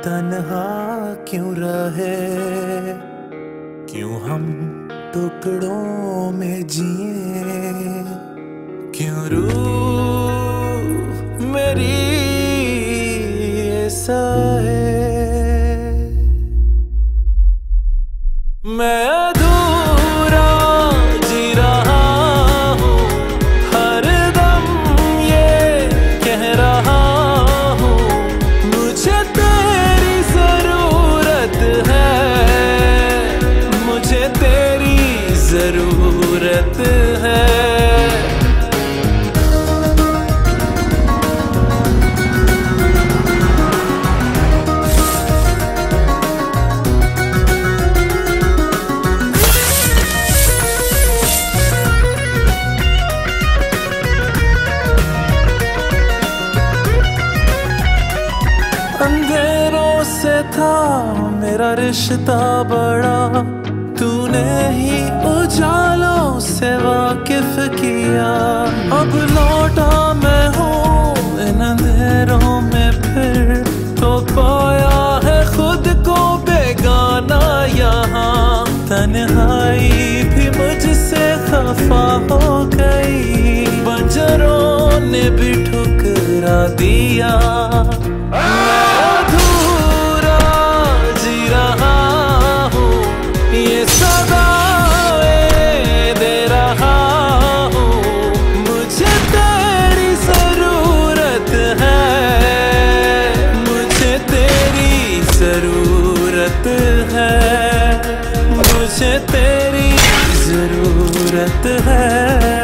तन्हा क्यों रहे, क्यों हम टुकड़ों में जिए, क्यों रूह मेरी ऐसा है। मैं अधूरा जी रहा हूँ, हर दम ये कह रहा हूँ, मुझे तेरी जरूरत है, मुझे तेरी जरूरत है। अंधेरों से था मेरा रिश्ता बड़ा, तूने ही उजालों से वाकिफ किया। अब लौटा मैं हूँ इन अंधेरों में फिर, तो पाया है खुद को बेगाना यहाँ। तन्हाई भी मुझसे खफा हो गई, बंजरों ने भी ठुकरा दिया। अधूरा जी रहा हूँ, ये सदाएं दे रहा हूँ, मुझे तेरी जरूरत है, मुझे तेरी जरूरत है, मुझे तेरी जरूरत है।